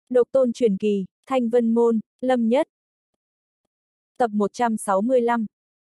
Độc tôn truyền kỳ, Thanh Vân Môn, Lâm Nhất. Tập 165.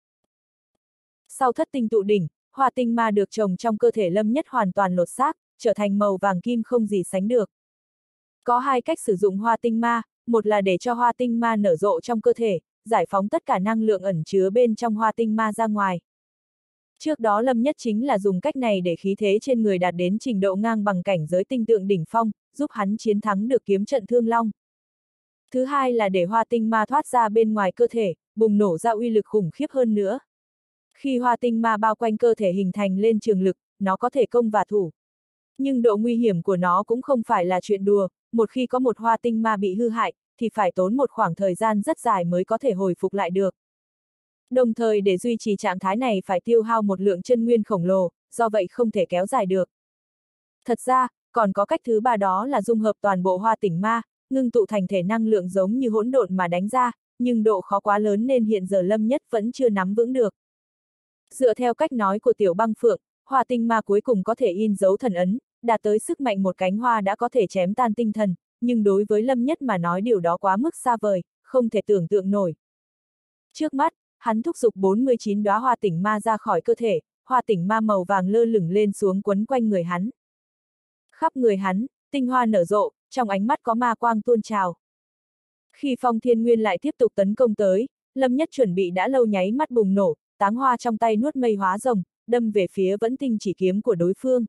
Sau thất tinh tụ đỉnh, hoa tinh ma được trồng trong cơ thể Lâm Nhất hoàn toàn lột xác, trở thành màu vàng kim không gì sánh được. Có hai cách sử dụng hoa tinh ma, một là để cho hoa tinh ma nở rộ trong cơ thể, giải phóng tất cả năng lượng ẩn chứa bên trong hoa tinh ma ra ngoài. Trước đó Lâm Nhất chính là dùng cách này để khí thế trên người đạt đến trình độ ngang bằng cảnh giới tinh tượng đỉnh phong, giúp hắn chiến thắng được kiếm trận Thương Long. Thứ hai là để hoa tinh ma thoát ra bên ngoài cơ thể, bùng nổ ra uy lực khủng khiếp hơn nữa. Khi hoa tinh ma bao quanh cơ thể hình thành lên trường lực, nó có thể công và thủ. Nhưng độ nguy hiểm của nó cũng không phải là chuyện đùa, một khi có một hoa tinh ma bị hư hại, thì phải tốn một khoảng thời gian rất dài mới có thể hồi phục lại được. Đồng thời để duy trì trạng thái này phải tiêu hao một lượng chân nguyên khổng lồ, do vậy không thể kéo dài được. Thật ra, còn có cách thứ ba, đó là dung hợp toàn bộ hoa tinh ma, ngưng tụ thành thể năng lượng giống như hỗn độn mà đánh ra, nhưng độ khó quá lớn nên hiện giờ Lâm Nhất vẫn chưa nắm vững được. Dựa theo cách nói của Tiểu Băng Phượng, hoa tinh ma cuối cùng có thể in dấu thần ấn, đạt tới sức mạnh một cánh hoa đã có thể chém tan tinh thần, nhưng đối với Lâm Nhất mà nói điều đó quá mức xa vời, không thể tưởng tượng nổi. Trước mắt, hắn thúc giục 49 đóa hoa tinh ma ra khỏi cơ thể, hoa tinh ma màu vàng lơ lửng lên xuống quấn quanh người hắn. Khắp người hắn, tinh hoa nở rộ, trong ánh mắt có ma quang tuôn trào. Khi Phong Thiên Nguyên lại tiếp tục tấn công tới, Lâm Nhất chuẩn bị đã lâu nháy mắt bùng nổ, táng hoa trong tay nuốt mây hóa rồng, đâm về phía vẫn tinh chỉ kiếm của đối phương.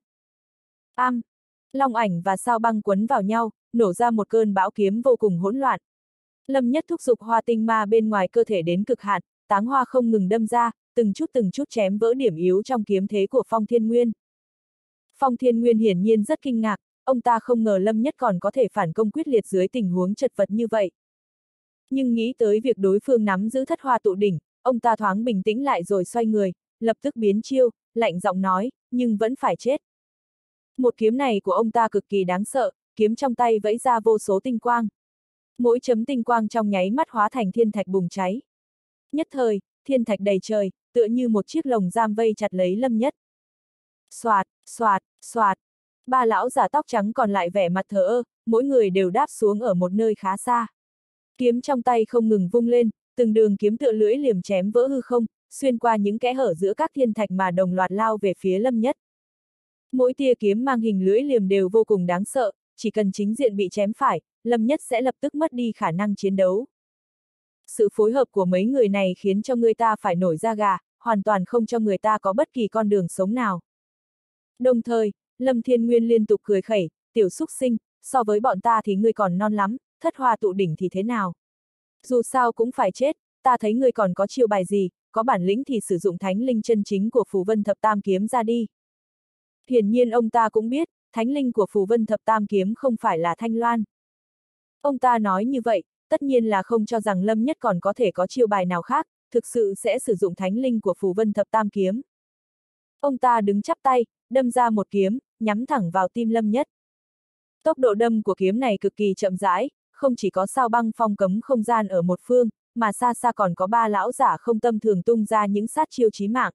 Long ảnh và sao băng quấn vào nhau, nổ ra một cơn bão kiếm vô cùng hỗn loạn. Lâm Nhất thúc giục hoa tinh ma bên ngoài cơ thể đến cực hạn, táng hoa không ngừng đâm ra, từng chút chém vỡ điểm yếu trong kiếm thế của Phong Thiên Nguyên. Phong Thiên Nguyên hiển nhiên rất kinh ngạc, ông ta không ngờ Lâm Nhất còn có thể phản công quyết liệt dưới tình huống chật vật như vậy. Nhưng nghĩ tới việc đối phương nắm giữ thất hoa tụ đỉnh, ông ta thoáng bình tĩnh lại rồi xoay người, lập tức biến chiêu, lạnh giọng nói, nhưng vẫn phải chết. Một kiếm này của ông ta cực kỳ đáng sợ, kiếm trong tay vẫy ra vô số tinh quang. Mỗi chấm tinh quang trong nháy mắt hóa thành thiên thạch bùng cháy. Nhất thời, thiên thạch đầy trời, tựa như một chiếc lồng giam vây chặt lấy Lâm Nhất. Xoạt, xoạt, xoạt. Ba lão giả tóc trắng còn lại vẻ mặt thờ ơ, mỗi người đều đáp xuống ở một nơi khá xa. Kiếm trong tay không ngừng vung lên, từng đường kiếm tựa lưỡi liềm chém vỡ hư không, xuyên qua những kẽ hở giữa các thiên thạch mà đồng loạt lao về phía Lâm Nhất. Mỗi tia kiếm mang hình lưỡi liềm đều vô cùng đáng sợ, chỉ cần chính diện bị chém phải, Lâm Nhất sẽ lập tức mất đi khả năng chiến đấu. Sự phối hợp của mấy người này khiến cho người ta phải nổi da gà, hoàn toàn không cho người ta có bất kỳ con đường sống nào. Đồng thời, Lâm Thiên Nguyên liên tục cười khẩy, tiểu xúc sinh, so với bọn ta thì ngươi còn non lắm, thất hoa tụ đỉnh thì thế nào? Dù sao cũng phải chết, ta thấy ngươi còn có chiêu bài gì, có bản lĩnh thì sử dụng thánh linh chân chính của Phù Vân Thập Tam Kiếm ra đi. Hiển nhiên ông ta cũng biết, thánh linh của Phù Vân Thập Tam Kiếm không phải là Thanh Loan. Ông ta nói như vậy, tất nhiên là không cho rằng Lâm Nhất còn có thể có chiêu bài nào khác, thực sự sẽ sử dụng thánh linh của Phù Vân Thập Tam Kiếm. Ông ta đứng chắp tay, đâm ra một kiếm, nhắm thẳng vào tim Lâm Nhất. Tốc độ đâm của kiếm này cực kỳ chậm rãi, không chỉ có sao băng phong cấm không gian ở một phương, mà xa xa còn có ba lão giả không tâm thường tung ra những sát chiêu chí mạng.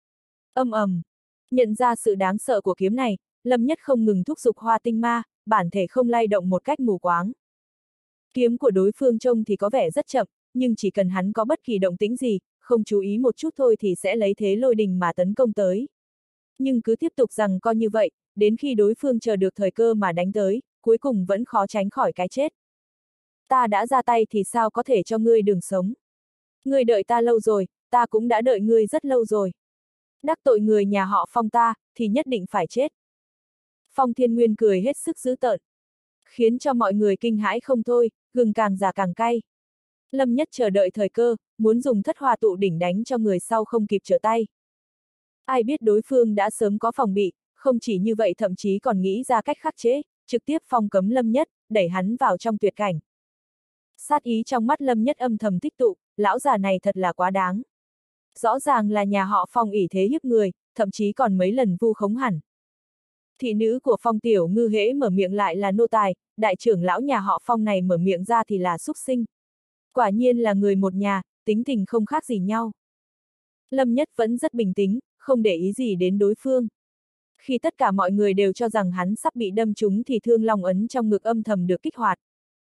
Nhận ra sự đáng sợ của kiếm này, Lâm Nhất không ngừng thúc giục hoa tinh ma, bản thể không lay động một cách mù quáng. Kiếm của đối phương trông thì có vẻ rất chậm, nhưng chỉ cần hắn có bất kỳ động tĩnh gì, không chú ý một chút thôi thì sẽ lấy thế lôi đình mà tấn công tới. Nhưng cứ tiếp tục rằng coi như vậy, đến khi đối phương chờ được thời cơ mà đánh tới, cuối cùng vẫn khó tránh khỏi cái chết. Ta đã ra tay thì sao có thể cho ngươi đường sống. Ngươi đợi ta lâu rồi, ta cũng đã đợi ngươi rất lâu rồi. Đắc tội người nhà họ Phong ta, thì nhất định phải chết. Phong Thiên Nguyên cười hết sức dữ tợn, khiến cho mọi người kinh hãi không thôi, gừng càng già càng cay. Lâm Nhất chờ đợi thời cơ, muốn dùng thất hoa tụ đỉnh đánh cho người sau không kịp trở tay. Ai biết đối phương đã sớm có phòng bị, không chỉ như vậy thậm chí còn nghĩ ra cách khắc chế, trực tiếp phong cấm Lâm Nhất, đẩy hắn vào trong tuyệt cảnh. Sát ý trong mắt Lâm Nhất âm thầm tích tụ, lão già này thật là quá đáng. Rõ ràng là nhà họ Phong ỷ thế hiếp người, thậm chí còn mấy lần vu khống hẳn. Thị nữ của Phong Tiểu Ngư hễ mở miệng lại là nô tài, đại trưởng lão nhà họ Phong này mở miệng ra thì là xúc sinh. Quả nhiên là người một nhà, tính tình không khác gì nhau. Lâm Nhất vẫn rất bình tĩnh, không để ý gì đến đối phương. Khi tất cả mọi người đều cho rằng hắn sắp bị đâm trúng thì Thương Long ấn trong ngực âm thầm được kích hoạt.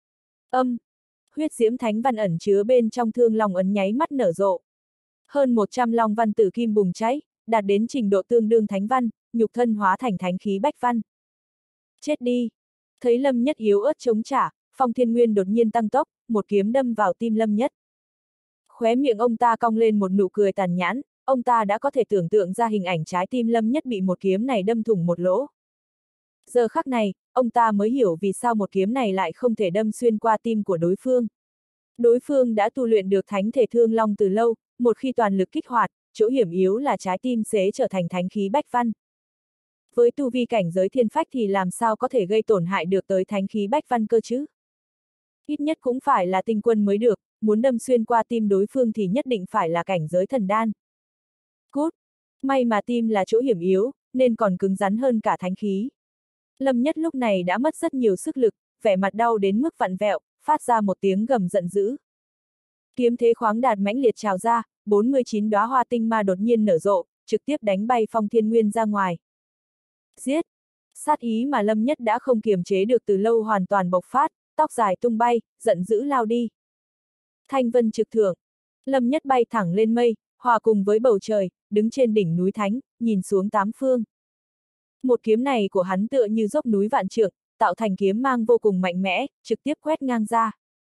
Huyết diễm thánh văn ẩn chứa bên trong thương long ấn nháy mắt nở rộ. Hơn 100 long văn tử kim bùng cháy, đạt đến trình độ tương đương thánh văn, nhục thân hóa thành thánh khí bách văn. Chết đi! Thấy Lâm Nhất yếu ớt chống trả, Phong Thiên Nguyên đột nhiên tăng tốc, một kiếm đâm vào tim Lâm Nhất. Khóe miệng ông ta cong lên một nụ cười tàn nhẫn, ông ta đã có thể tưởng tượng ra hình ảnh trái tim Lâm Nhất bị một kiếm này đâm thủng một lỗ. Giờ khắc này, ông ta mới hiểu vì sao một kiếm này lại không thể đâm xuyên qua tim của đối phương. Đối phương đã tu luyện được thánh thể thương long từ lâu, một khi toàn lực kích hoạt, chỗ hiểm yếu là trái tim sẽ trở thành thánh khí bách văn. Với tu vi cảnh giới thiên phách thì làm sao có thể gây tổn hại được tới thánh khí bách văn cơ chứ? Ít nhất cũng phải là tinh quân mới được, muốn đâm xuyên qua tim đối phương thì nhất định phải là cảnh giới thần đan. Cút! May mà tim là chỗ hiểm yếu, nên còn cứng rắn hơn cả thánh khí. Lâm Nhất lúc này đã mất rất nhiều sức lực, vẻ mặt đau đến mức vặn vẹo, phát ra một tiếng gầm giận dữ. Kiếm thế khoáng đạt mãnh liệt trào ra, 49 đóa hoa tinh ma đột nhiên nở rộ, trực tiếp đánh bay Phong Thiên Nguyên ra ngoài. Giết! Sát ý mà Lâm Nhất đã không kiềm chế được từ lâu hoàn toàn bộc phát, tóc dài tung bay, giận dữ lao đi. Thanh vân trực thượng. Lâm Nhất bay thẳng lên mây, hòa cùng với bầu trời, đứng trên đỉnh núi Thánh, nhìn xuống tám phương. Một kiếm này của hắn tựa như dốc núi vạn trượng, tạo thành kiếm mang vô cùng mạnh mẽ, trực tiếp quét ngang ra.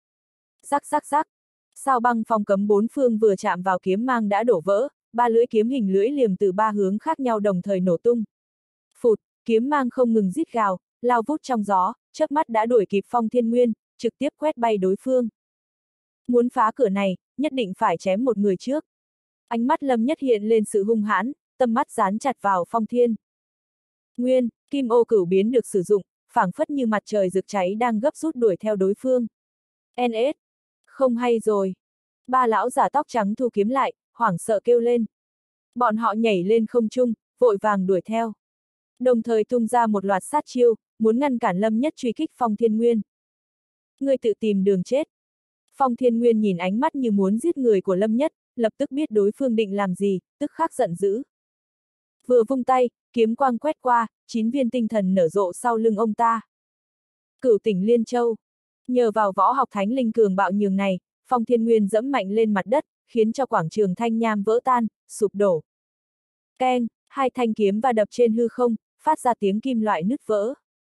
Rắc rắc rắc. Sao băng phong cấm bốn phương vừa chạm vào kiếm mang đã đổ vỡ, ba lưỡi kiếm hình lưỡi liềm từ ba hướng khác nhau đồng thời nổ tung. Phụt, kiếm mang không ngừng rít gào, lao vút trong gió, chớp mắt đã đuổi kịp Phong Thiên Nguyên, trực tiếp quét bay đối phương. Muốn phá cửa này, nhất định phải chém một người trước. Ánh mắt Lâm Nhất hiện lên sự hung hãn, tâm mắt dán chặt vào Phong Thiên Nguyên, kim ô cửu biến được sử dụng, phảng phất như mặt trời rực cháy đang gấp rút đuổi theo đối phương. NS! Không hay rồi. Ba lão giả tóc trắng thu kiếm lại, hoảng sợ kêu lên. Bọn họ nhảy lên không trung, vội vàng đuổi theo. Đồng thời tung ra một loạt sát chiêu, muốn ngăn cản Lâm Nhất truy kích Phong Thiên Nguyên. Ngươi tự tìm đường chết. Phong Thiên Nguyên nhìn ánh mắt như muốn giết người của Lâm Nhất, lập tức biết đối phương định làm gì, tức khắc giận dữ. Vừa vung tay, kiếm quang quét qua, 9 viên tinh thần nở rộ sau lưng ông ta. Cửu tỉnh Liên Châu. Nhờ vào võ học thánh linh cường bạo nhường này, Phong Thiên Nguyên dẫm mạnh lên mặt đất, khiến cho quảng trường thanh nham vỡ tan, sụp đổ. Keng, hai thanh kiếm va đập trên hư không, phát ra tiếng kim loại nứt vỡ.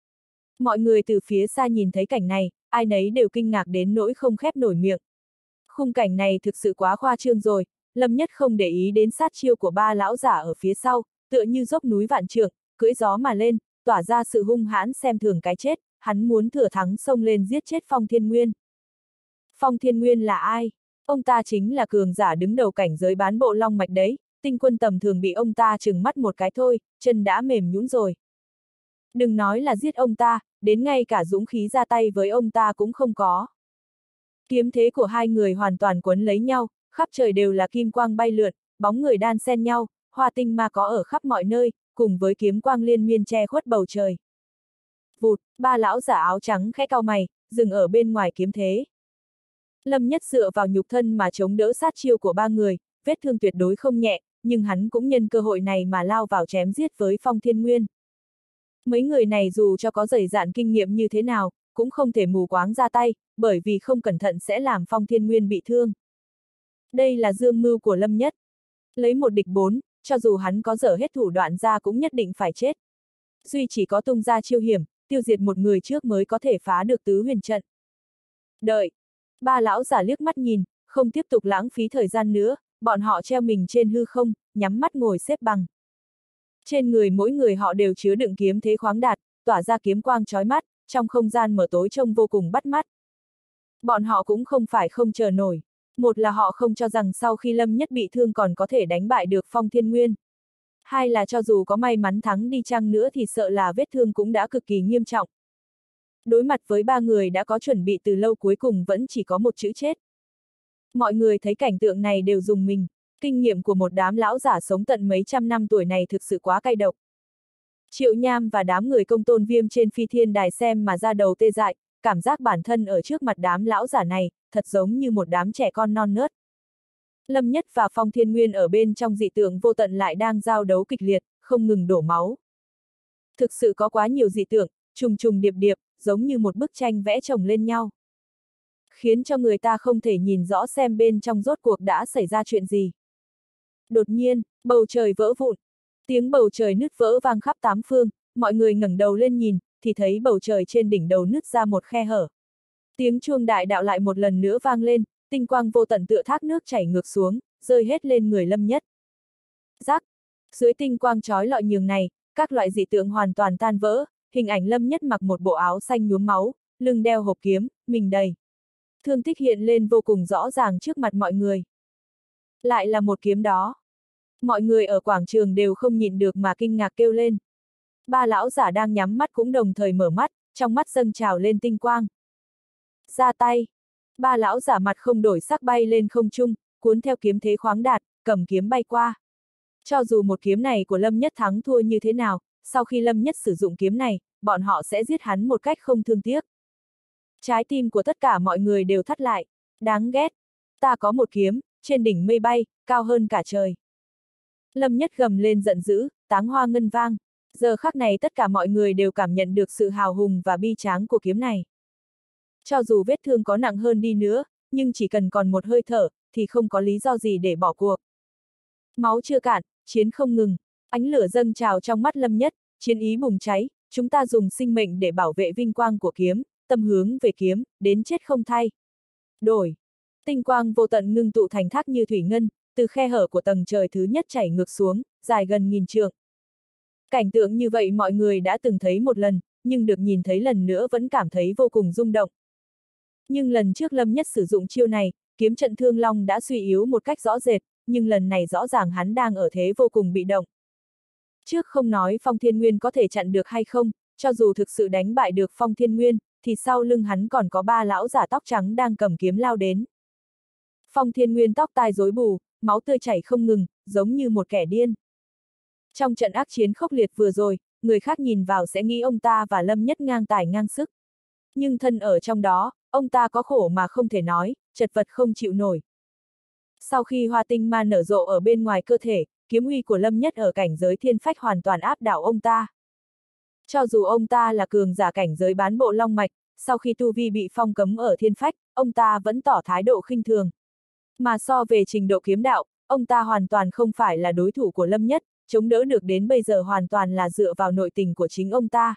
Mọi người từ phía xa nhìn thấy cảnh này, ai nấy đều kinh ngạc đến nỗi không khép nổi miệng. Khung cảnh này thực sự quá khoa trương rồi, Lâm Nhất không để ý đến sát chiêu của ba lão giả ở phía sau, tựa như dốc núi vạn trượng, cưỡi gió mà lên, tỏa ra sự hung hãn xem thường cái chết, hắn muốn thừa thắng xông lên giết chết Phong Thiên Nguyên. Phong Thiên Nguyên là ai? Ông ta chính là cường giả đứng đầu cảnh giới bán bộ long mạch đấy, tinh quân tầm thường bị ông ta trừng mắt một cái thôi, chân đã mềm nhũn rồi. Đừng nói là giết ông ta, đến ngay cả dũng khí ra tay với ông ta cũng không có. Kiếm thế của hai người hoàn toàn quấn lấy nhau, khắp trời đều là kim quang bay lượn, bóng người đan xen nhau, hoa tinh ma có ở khắp mọi nơi, cùng với kiếm quang liên miên che khuất bầu trời. Vụt, ba lão giả áo trắng khẽ cau mày, dừng ở bên ngoài kiếm thế. Lâm Nhất dựa vào nhục thân mà chống đỡ sát chiêu của ba người, vết thương tuyệt đối không nhẹ, nhưng hắn cũng nhân cơ hội này mà lao vào chém giết với Phong Thiên Nguyên. Mấy người này dù cho có dày dạn kinh nghiệm như thế nào, cũng không thể mù quáng ra tay, bởi vì không cẩn thận sẽ làm Phong Thiên Nguyên bị thương. Đây là dương mưu của Lâm Nhất. Lấy một địch bốn, cho dù hắn có dở hết thủ đoạn ra cũng nhất định phải chết. Duy chỉ có tung ra chiêu hiểm, tiêu diệt một người trước mới có thể phá được tứ huyền trận. Đợi! Ba lão giả liếc mắt nhìn, không tiếp tục lãng phí thời gian nữa, bọn họ treo mình trên hư không, nhắm mắt ngồi xếp bằng. Trên người mỗi người họ đều chứa đựng kiếm thế khoáng đạt, tỏa ra kiếm quang chói mắt, trong không gian mở tối trông vô cùng bắt mắt. Bọn họ cũng không phải không chờ nổi. Một là họ không cho rằng sau khi Lâm Nhất bị thương còn có thể đánh bại được Phong Thiên Nguyên. Hai là cho dù có may mắn thắng đi chăng nữa thì sợ là vết thương cũng đã cực kỳ nghiêm trọng. Đối mặt với ba người đã có chuẩn bị từ lâu cuối cùng vẫn chỉ có một chữ chết. Mọi người thấy cảnh tượng này đều rùng mình, kinh nghiệm của một đám lão giả sống tận mấy trăm năm tuổi này thực sự quá cay độc. Triệu Nham và đám người Công Tôn Viêm trên phi thiên đài xem mà ra đầu tê dại, cảm giác bản thân ở trước mặt đám lão giả này, thật giống như một đám trẻ con non nớt. Lâm Nhất và Phong Thiên Nguyên ở bên trong dị tượng vô tận lại đang giao đấu kịch liệt, không ngừng đổ máu. Thực sự có quá nhiều dị tượng, trùng trùng điệp điệp, giống như một bức tranh vẽ chồng lên nhau. khiến cho người ta không thể nhìn rõ xem bên trong rốt cuộc đã xảy ra chuyện gì. Đột nhiên, bầu trời vỡ vụn. Tiếng bầu trời nứt vỡ vang khắp tám phương, mọi người ngẩng đầu lên nhìn, thì thấy bầu trời trên đỉnh đầu nứt ra một khe hở. Tiếng chuông đại đạo lại một lần nữa vang lên, tinh quang vô tận tựa thác nước chảy ngược xuống, rơi hết lên người Lâm Nhất. Rắc! Dưới tinh quang chói lọi nhường này, các loại dị tượng hoàn toàn tan vỡ, hình ảnh Lâm Nhất mặc một bộ áo xanh nhuốm máu, lưng đeo hộp kiếm, mình đầy thương tích hiện lên vô cùng rõ ràng trước mặt mọi người. Lại là một kiếm đó. Mọi người ở quảng trường đều không nhịn được mà kinh ngạc kêu lên. Ba lão giả đang nhắm mắt cũng đồng thời mở mắt, trong mắt dâng trào lên tinh quang. Ra tay. Ba lão giả mặt không đổi sắc bay lên không trung, cuốn theo kiếm thế khoáng đạt, cầm kiếm bay qua. Cho dù một kiếm này của Lâm Nhất thắng thua như thế nào, sau khi Lâm Nhất sử dụng kiếm này, bọn họ sẽ giết hắn một cách không thương tiếc. Trái tim của tất cả mọi người đều thắt lại. Đáng ghét. Ta có một kiếm, trên đỉnh mây bay, cao hơn cả trời. Lâm Nhất gầm lên giận dữ, táng hoa ngân vang. Giờ khắc này tất cả mọi người đều cảm nhận được sự hào hùng và bi tráng của kiếm này. Cho dù vết thương có nặng hơn đi nữa, nhưng chỉ cần còn một hơi thở, thì không có lý do gì để bỏ cuộc. Máu chưa cạn, chiến không ngừng. Ánh lửa dâng trào trong mắt Lâm Nhất, chiến ý bùng cháy, chúng ta dùng sinh mệnh để bảo vệ vinh quang của kiếm, tâm hướng về kiếm, đến chết không thay. Đổi. Tinh quang vô tận ngưng tụ thành thác như thủy ngân, từ khe hở của tầng trời thứ nhất chảy ngược xuống, dài gần 1000 trượng. Cảnh tượng như vậy mọi người đã từng thấy một lần, nhưng được nhìn thấy lần nữa vẫn cảm thấy vô cùng rung động. Nhưng lần trước Lâm Nhất sử dụng chiêu này, kiếm trận Thương Long đã suy yếu một cách rõ rệt, nhưng lần này rõ ràng hắn đang ở thế vô cùng bị động. Trước không nói Phong Thiên Nguyên có thể chặn được hay không, cho dù thực sự đánh bại được Phong Thiên Nguyên, thì sau lưng hắn còn có ba lão giả tóc trắng đang cầm kiếm lao đến. Phong Thiên Nguyên tóc tai rối bù, máu tươi chảy không ngừng, giống như một kẻ điên. Trong trận ác chiến khốc liệt vừa rồi, người khác nhìn vào sẽ nghĩ ông ta và Lâm Nhất ngang tài ngang sức. Nhưng thân ở trong đó, ông ta có khổ mà không thể nói, chật vật không chịu nổi. Sau khi hoa tinh ma nở rộ ở bên ngoài cơ thể, kiếm uy của Lâm Nhất ở cảnh giới thiên phách hoàn toàn áp đảo ông ta. Cho dù ông ta là cường giả cảnh giới bán bộ long mạch, sau khi tu vi bị phong cấm ở thiên phách, ông ta vẫn tỏ thái độ khinh thường. Mà so về trình độ kiếm đạo, ông ta hoàn toàn không phải là đối thủ của Lâm Nhất, chống đỡ được đến bây giờ hoàn toàn là dựa vào nội tình của chính ông ta.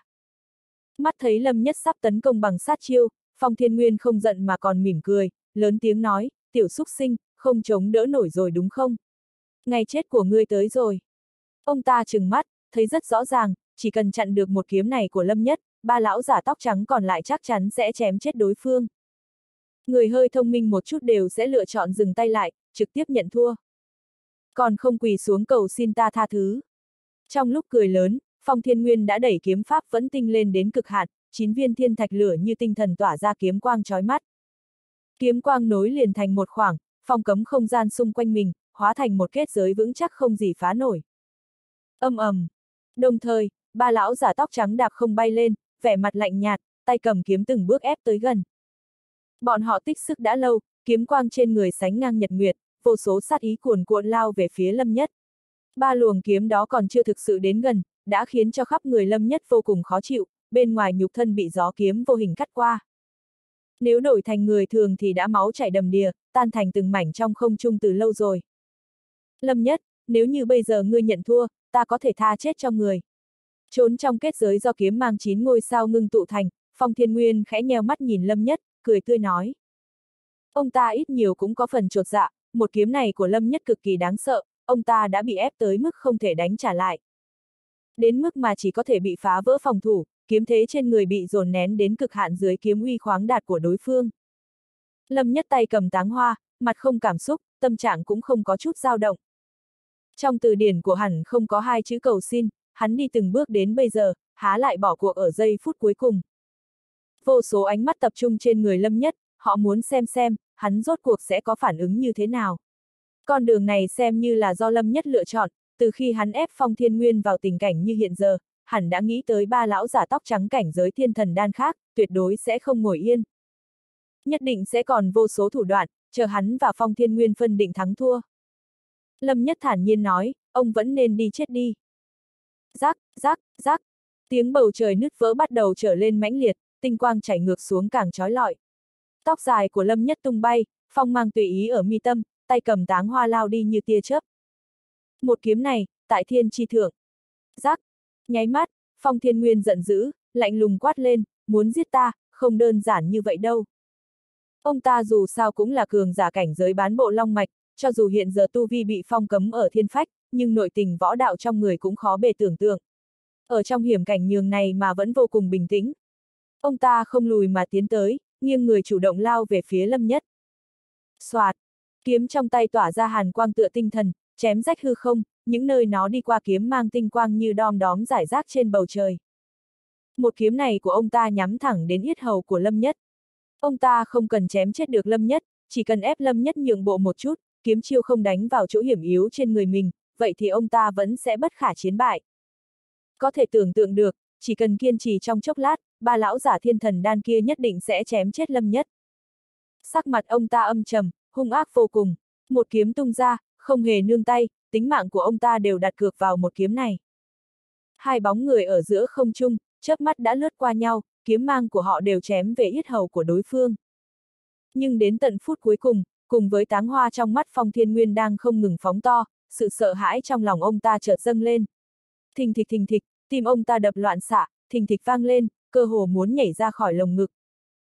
Mắt thấy Lâm Nhất sắp tấn công bằng sát chiêu, Phong Thiên Nguyên không giận mà còn mỉm cười, lớn tiếng nói, tiểu xúc sinh, không chống đỡ nổi rồi đúng không? Ngày chết của ngươi tới rồi. Ông ta trừng mắt, thấy rất rõ ràng, chỉ cần chặn được một kiếm này của Lâm Nhất, ba lão giả tóc trắng còn lại chắc chắn sẽ chém chết đối phương. Người hơi thông minh một chút đều sẽ lựa chọn dừng tay lại, trực tiếp nhận thua. Còn không quỳ xuống cầu xin ta tha thứ. Trong lúc cười lớn, Phong Thiên Nguyên đã đẩy kiếm pháp vẫn tinh lên đến cực hạn, 9 viên thiên thạch lửa như tinh thần tỏa ra kiếm quang chói mắt. Kiếm quang nối liền thành một khoảng, phong cấm không gian xung quanh mình, hóa thành một kết giới vững chắc không gì phá nổi. Âm ầm. Đồng thời, ba lão giả tóc trắng đạp không bay lên, vẻ mặt lạnh nhạt, tay cầm kiếm từng bước ép tới gần. Bọn họ tích sức đã lâu, kiếm quang trên người sánh ngang nhật nguyệt, vô số sát ý cuồn cuộn lao về phía Lâm Nhất. Ba luồng kiếm đó còn chưa thực sự đến gần, đã khiến cho khắp người Lâm Nhất vô cùng khó chịu, bên ngoài nhục thân bị gió kiếm vô hình cắt qua. Nếu đổi thành người thường thì đã máu chảy đầm đìa, tan thành từng mảnh trong không trung từ lâu rồi. Lâm Nhất, nếu như bây giờ ngươi nhận thua, ta có thể tha chết cho người. Trốn trong kết giới do kiếm mang 9 ngôi sao ngưng tụ thành, Phong Thiên Nguyên khẽ nheo mắt nhìn Lâm Nhất, cười tươi nói. Ông ta ít nhiều cũng có phần chột dạ, một kiếm này của Lâm Nhất cực kỳ đáng sợ, ông ta đã bị ép tới mức không thể đánh trả lại. Đến mức mà chỉ có thể bị phá vỡ phòng thủ, kiếm thế trên người bị dồn nén đến cực hạn dưới kiếm uy khoáng đạt của đối phương. Lâm Nhất tay cầm táng hoa, mặt không cảm xúc, tâm trạng cũng không có chút dao động. Trong từ điển của hắn không có hai chữ cầu xin, hắn đi từng bước đến bây giờ, há lại bỏ cuộc ở giây phút cuối cùng. Vô số ánh mắt tập trung trên người Lâm Nhất, họ muốn xem, hắn rốt cuộc sẽ có phản ứng như thế nào. Con đường này xem như là do Lâm Nhất lựa chọn, từ khi hắn ép Phong Thiên Nguyên vào tình cảnh như hiện giờ, hắn đã nghĩ tới ba lão giả tóc trắng cảnh giới thiên thần đan khác, tuyệt đối sẽ không ngồi yên. Nhất định sẽ còn vô số thủ đoạn, chờ hắn và Phong Thiên Nguyên phân định thắng thua. Lâm Nhất thản nhiên nói, ông vẫn nên đi chết đi. Rắc, rắc, rắc, tiếng bầu trời nứt vỡ bắt đầu trở lên mãnh liệt, tinh quang chảy ngược xuống càng chói lọi. Tóc dài của Lâm Nhất tung bay, phong mang tùy ý ở mi tâm, tay cầm táng hoa lao đi như tia chớp. Một kiếm này, tại thiên chi thượng. Rắc, nháy mắt, Phong Thiên Nguyên giận dữ, lạnh lùng quát lên, muốn giết ta, không đơn giản như vậy đâu. Ông ta dù sao cũng là cường giả cảnh giới bán bộ long mạch, cho dù hiện giờ tu vi bị phong cấm ở thiên phách, nhưng nội tình võ đạo trong người cũng khó bề tưởng tượng. Ở trong hiểm cảnh nhường này mà vẫn vô cùng bình tĩnh. Ông ta không lùi mà tiến tới, nghiêng người chủ động lao về phía Lâm Nhất. Soạt, kiếm trong tay tỏa ra hàn quang tựa tinh thần, chém rách hư không, những nơi nó đi qua kiếm mang tinh quang như đom đóm rải rác trên bầu trời. Một kiếm này của ông ta nhắm thẳng đến yết hầu của Lâm Nhất. Ông ta không cần chém chết được Lâm Nhất, chỉ cần ép Lâm Nhất nhượng bộ một chút, kiếm chiêu không đánh vào chỗ hiểm yếu trên người mình, vậy thì ông ta vẫn sẽ bất khả chiến bại. Có thể tưởng tượng được, chỉ cần kiên trì trong chốc lát, ba lão giả thiên thần đan kia nhất định sẽ chém chết Lâm Nhất. Sắc mặt ông ta âm trầm, hung ác vô cùng, một kiếm tung ra, không hề nương tay, tính mạng của ông ta đều đặt cược vào một kiếm này. Hai bóng người ở giữa không trung, chớp mắt đã lướt qua nhau, kiếm mang của họ đều chém về yết hầu của đối phương. Nhưng đến tận phút cuối cùng, cùng với táng hoa trong mắt Phong Thiên Nguyên đang không ngừng phóng to, sự sợ hãi trong lòng ông ta chợt dâng lên. Thình thịch, tim ông ta đập loạn xạ, thình thịch vang lên, cơ hồ muốn nhảy ra khỏi lồng ngực.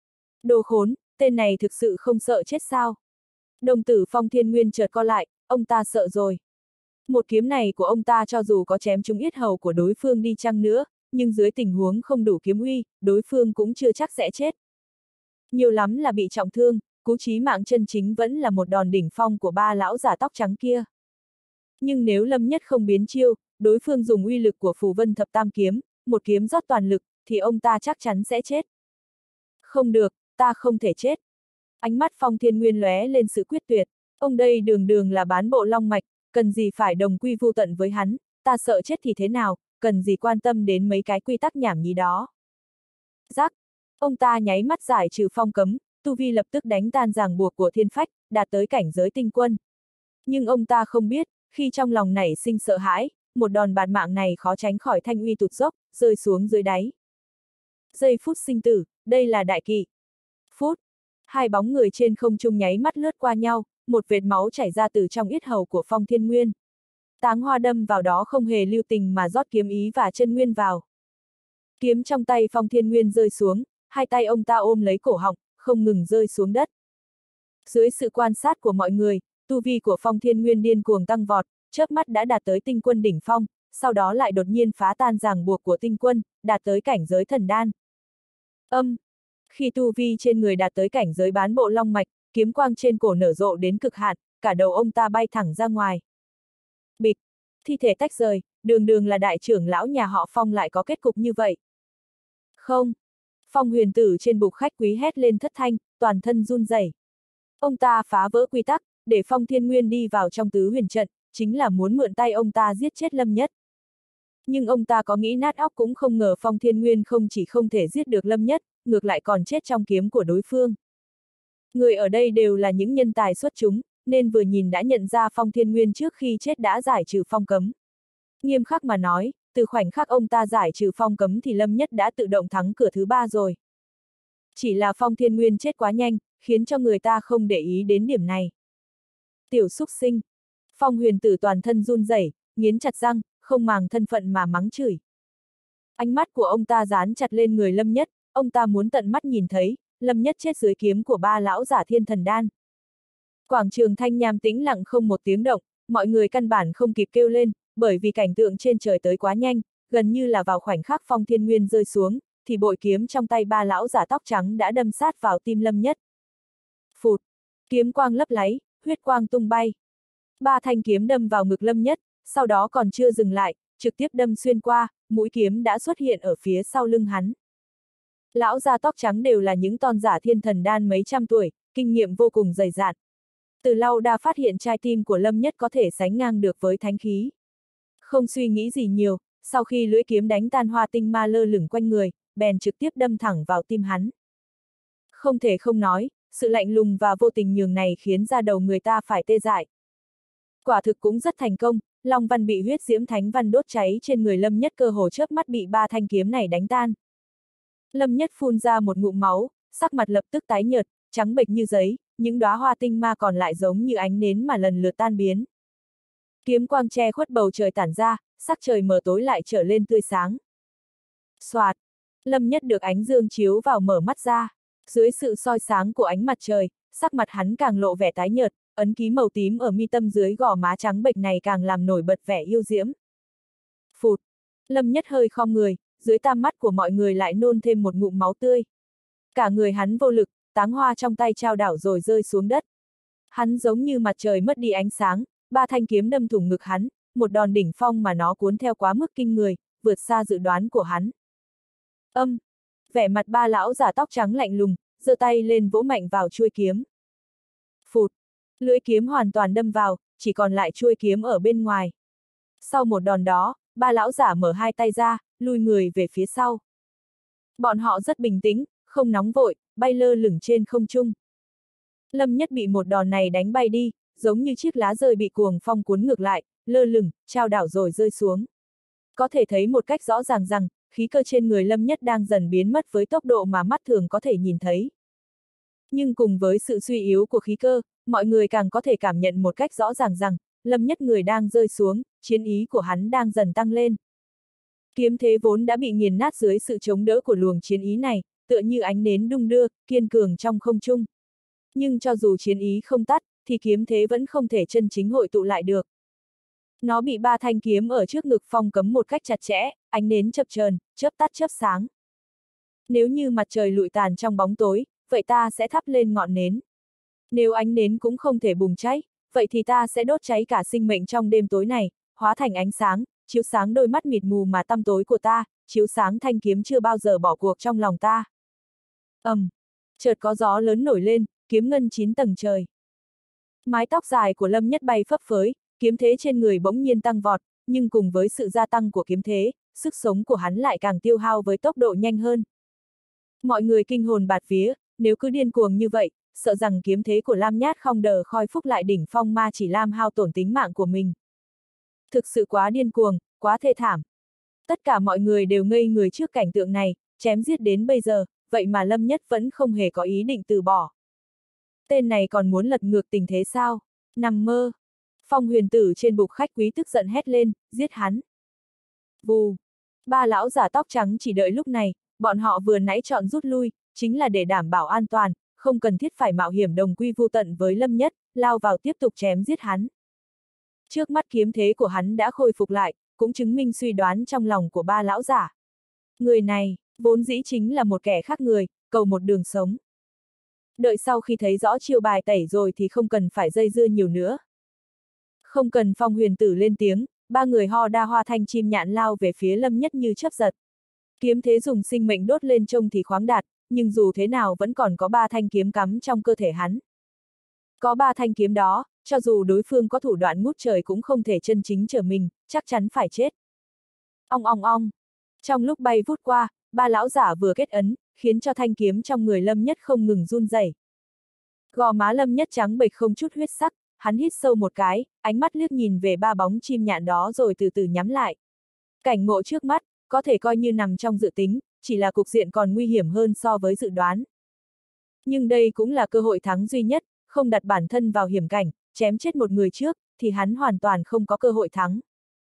Đồ khốn, tên này thực sự không sợ chết sao? Đồng tử Phong Thiên Nguyên chợt co lại, ông ta sợ rồi. Một kiếm này của ông ta cho dù có chém trúng yết hầu của đối phương đi chăng nữa, nhưng dưới tình huống không đủ kiếm uy, đối phương cũng chưa chắc sẽ chết. Nhiều lắm là bị trọng thương, cú chí mạng chân chính vẫn là một đòn đỉnh phong của ba lão giả tóc trắng kia. Nhưng nếu Lâm Nhất không biến chiêu, đối phương dùng uy lực của Phù Vân Thập Tam Kiếm, một kiếm rót toàn lực, thì ông ta chắc chắn sẽ chết. Không được, ta không thể chết. Ánh mắt Phong Thiên Nguyên lóe lên sự quyết tuyệt, ông đây đường đường là bán bộ long mạch, cần gì phải đồng quy vu tận với hắn, ta sợ chết thì thế nào, cần gì quan tâm đến mấy cái quy tắc nhảm nhí đó. Rắc, ông ta nháy mắt giải trừ phong cấm, tu vi lập tức đánh tan ràng buộc của thiên phách, đạt tới cảnh giới tinh quân. Nhưng ông ta không biết, khi trong lòng nảy sinh sợ hãi, một đòn bạt mạng này khó tránh khỏi thanh uy tụt dốc, rơi xuống dưới đáy. Giây phút sinh tử, đây là đại kỵ. Phút, hai bóng người trên không trung nháy mắt lướt qua nhau, một vệt máu chảy ra từ trong yết hầu của Phong Thiên Nguyên. Táng hoa đâm vào đó không hề lưu tình mà rót kiếm ý và chân nguyên vào. Kiếm trong tay Phong Thiên Nguyên rơi xuống, hai tay ông ta ôm lấy cổ họng, không ngừng rơi xuống đất. Dưới sự quan sát của mọi người, tu vi của Phong Thiên Nguyên điên cuồng tăng vọt, chớp mắt đã đạt tới tinh quân đỉnh phong, sau đó lại đột nhiên phá tan ràng buộc của tinh quân, đạt tới cảnh giới thần đan. Khi tu vi trên người đạt tới cảnh giới bán bộ long mạch, kiếm quang trên cổ nở rộ đến cực hạn, cả đầu ông ta bay thẳng ra ngoài. Bịch, thi thể tách rời, đường đường là đại trưởng lão nhà họ Phong lại có kết cục như vậy. Không, Phong Huyền Tử trên bục khách quý hét lên thất thanh, toàn thân run rẩy. Ông ta phá vỡ quy tắc, để Phong Thiên Nguyên đi vào trong tứ huyền trận, chính là muốn mượn tay ông ta giết chết Lâm Nhất. Nhưng ông ta có nghĩ nát óc cũng không ngờ Phong Thiên Nguyên không chỉ không thể giết được Lâm Nhất, ngược lại còn chết trong kiếm của đối phương. Người ở đây đều là những nhân tài xuất chúng, nên vừa nhìn đã nhận ra Phong Thiên Nguyên trước khi chết đã giải trừ phong cấm. Nghiêm khắc mà nói, từ khoảnh khắc ông ta giải trừ phong cấm thì Lâm Nhất đã tự động thắng cửa thứ 3 rồi. Chỉ là Phong Thiên Nguyên chết quá nhanh, khiến cho người ta không để ý đến điểm này. Tiểu súc sinh. Phong Huyền Tử toàn thân run rẩy, nghiến chặt răng, không màng thân phận mà mắng chửi. Ánh mắt của ông ta dán chặt lên người Lâm Nhất, ông ta muốn tận mắt nhìn thấy, Lâm Nhất chết dưới kiếm của ba lão giả thiên thần đan. Quảng trường thanh nham tĩnh lặng không một tiếng động, mọi người căn bản không kịp kêu lên, bởi vì cảnh tượng trên trời tới quá nhanh, gần như là vào khoảnh khắc Phong Thiên Nguyên rơi xuống, thì bội kiếm trong tay ba lão giả tóc trắng đã đâm sát vào tim Lâm Nhất. Phụt, kiếm quang lấp láy, huyết quang tung bay. Ba thanh kiếm đâm vào ngực Lâm Nhất, sau đó còn chưa dừng lại, trực tiếp đâm xuyên qua, mũi kiếm đã xuất hiện ở phía sau lưng hắn. Lão già tóc trắng đều là những tôn giả thiên thần đan mấy trăm tuổi, kinh nghiệm vô cùng dày dạn. Từ lâu đã phát hiện trai tim của Lâm Nhất có thể sánh ngang được với thánh khí. Không suy nghĩ gì nhiều, sau khi lưỡi kiếm đánh tan hoa tinh ma lơ lửng quanh người, bèn trực tiếp đâm thẳng vào tim hắn. Không thể không nói, sự lạnh lùng và vô tình nhường này khiến da đầu người ta phải tê dại. Quả thực cũng rất thành công, long văn bị huyết diễm thánh văn đốt cháy trên người Lâm Nhất cơ hồ chớp mắt bị ba thanh kiếm này đánh tan. Lâm Nhất phun ra một ngụm máu, sắc mặt lập tức tái nhợt, trắng bệch như giấy, những đóa hoa tinh ma còn lại giống như ánh nến mà lần lượt tan biến. Kiếm quang che khuất bầu trời tản ra, sắc trời mờ tối lại trở lên tươi sáng. Soạt, Lâm Nhất được ánh dương chiếu vào mở mắt ra. Dưới sự soi sáng của ánh mặt trời, sắc mặt hắn càng lộ vẻ tái nhợt, ấn ký màu tím ở mi tâm dưới gò má trắng bệch này càng làm nổi bật vẻ yêu diễm. Phụt, Lâm Nhất hơi khom người, dưới tam mắt của mọi người lại nôn thêm một ngụm máu tươi. Cả người hắn vô lực, táng hoa trong tay trao đảo rồi rơi xuống đất. Hắn giống như mặt trời mất đi ánh sáng, ba thanh kiếm đâm thủng ngực hắn, một đòn đỉnh phong mà nó cuốn theo quá mức kinh người, vượt xa dự đoán của hắn. Vẻ mặt ba lão giả tóc trắng lạnh lùng, giơ tay lên vỗ mạnh vào chuôi kiếm. Phụt, lưỡi kiếm hoàn toàn đâm vào, chỉ còn lại chuôi kiếm ở bên ngoài. Sau một đòn đó, ba lão giả mở hai tay ra, lui người về phía sau. Bọn họ rất bình tĩnh, không nóng vội, bay lơ lửng trên không trung. Lâm Nhất bị một đòn này đánh bay đi, giống như chiếc lá rơi bị cuồng phong cuốn ngược lại, lơ lửng, trao đảo rồi rơi xuống. Có thể thấy một cách rõ ràng rằng, khí cơ trên người Lâm Nhất đang dần biến mất với tốc độ mà mắt thường có thể nhìn thấy. Nhưng cùng với sự suy yếu của khí cơ, mọi người càng có thể cảm nhận một cách rõ ràng rằng, Lâm Nhất người đang rơi xuống, chiến ý của hắn đang dần tăng lên. Kiếm thế vốn đã bị nghiền nát dưới sự chống đỡ của luồng chiến ý này, tựa như ánh nến đung đưa, kiên cường trong không trung. Nhưng cho dù chiến ý không tắt, thì kiếm thế vẫn không thể chân chính hội tụ lại được. Nó bị ba thanh kiếm ở trước ngực phong cấm một cách chặt chẽ, ánh nến chập chờn, chớp tắt chớp sáng. Nếu như mặt trời lụi tàn trong bóng tối, vậy ta sẽ thắp lên ngọn nến. Nếu ánh nến cũng không thể bùng cháy, vậy thì ta sẽ đốt cháy cả sinh mệnh trong đêm tối này, hóa thành ánh sáng, chiếu sáng đôi mắt mịt mù mà tăm tối của ta, chiếu sáng thanh kiếm chưa bao giờ bỏ cuộc trong lòng ta. Chợt có gió lớn nổi lên, kiếm ngân 9 tầng trời. Mái tóc dài của Lâm Nhất bay phấp phới, kiếm thế trên người bỗng nhiên tăng vọt, nhưng cùng với sự gia tăng của kiếm thế, sức sống của hắn lại càng tiêu hao với tốc độ nhanh hơn. Mọi người kinh hồn bạt vía, nếu cứ điên cuồng như vậy, sợ rằng kiếm thế của Lam Nhát không đờ khoi phúc lại đỉnh phong ma chỉ Lam hao tổn tính mạng của mình. Thực sự quá điên cuồng, quá thê thảm. Tất cả mọi người đều ngây người trước cảnh tượng này, chém giết đến bây giờ, vậy mà Lâm Nhất vẫn không hề có ý định từ bỏ. Tên này còn muốn lật ngược tình thế sao? Nằm mơ. Phong Huyền Tử trên bục khách quý tức giận hét lên, giết hắn. Vù. Ba lão giả tóc trắng chỉ đợi lúc này, bọn họ vừa nãy chọn rút lui, chính là để đảm bảo an toàn, không cần thiết phải mạo hiểm đồng quy vu tận với Lâm Nhất, lao vào tiếp tục chém giết hắn. Trước mắt kiếm thế của hắn đã khôi phục lại, cũng chứng minh suy đoán trong lòng của ba lão giả. Người này, vốn dĩ chính là một kẻ khác người, cầu một đường sống. Đợi sau khi thấy rõ chiêu bài tẩy rồi thì không cần phải dây dưa nhiều nữa. Không cần Phong Huyền Tử lên tiếng, ba người ho đa hoa thanh chim nhạn lao về phía Lâm Nhất như chớp giật. Kiếm thế dùng sinh mệnh đốt lên trông thì khoáng đạt, nhưng dù thế nào vẫn còn có ba thanh kiếm cắm trong cơ thể hắn. Có ba thanh kiếm đó, cho dù đối phương có thủ đoạn ngút trời cũng không thể chân chính trở mình, chắc chắn phải chết. Ong ong ong. Trong lúc bay vút qua, ba lão giả vừa kết ấn, khiến cho thanh kiếm trong người Lâm Nhất không ngừng run rẩy. Gò má Lâm Nhất trắng bệch không chút huyết sắc, hắn hít sâu một cái, ánh mắt liếc nhìn về ba bóng chim nhạn đó rồi từ từ nhắm lại. Cảnh ngộ trước mắt, có thể coi như nằm trong dự tính, chỉ là cục diện còn nguy hiểm hơn so với dự đoán. Nhưng đây cũng là cơ hội thắng duy nhất, không đặt bản thân vào hiểm cảnh, chém chết một người trước, thì hắn hoàn toàn không có cơ hội thắng.